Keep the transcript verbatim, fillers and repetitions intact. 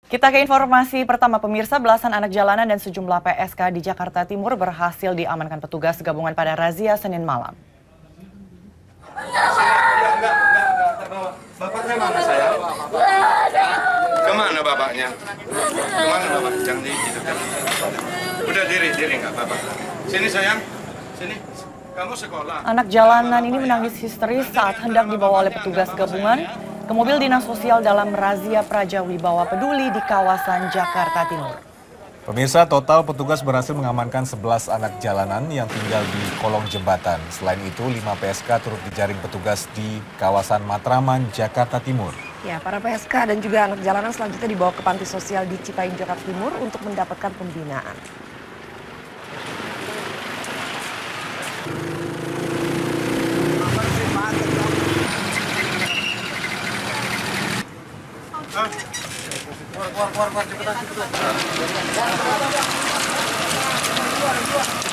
Kita ke informasi pertama, pemirsa. Belasan anak jalanan dan sejumlah P S K di Jakarta Timur berhasil diamankan petugas gabungan pada razia Senin malam. Bapaknya mana sayang? Kemana bapaknya? Kemana bapak? Jangan dihidupkan. Udah diri, diri nggak bapak? Sini sayang, sini. Kamu sekolah. Anak jalanan ini menangis histeris saat hendak dibawa oleh petugas gabungan ke mobil dinas sosial dalam razia Praja Wibawa Peduli di kawasan Jakarta Timur. Pemirsa, total petugas berhasil mengamankan sebelas anak jalanan yang tinggal di kolong jembatan. Selain itu, lima P S K turut dijaring petugas di kawasan Matraman, Jakarta Timur. Ya, para P S K dan juga anak jalanan selanjutnya dibawa ke panti sosial di Cipayung, Jakarta Timur untuk mendapatkan pembinaan. Keluar, keluar, keluar, cepetan, cepetan.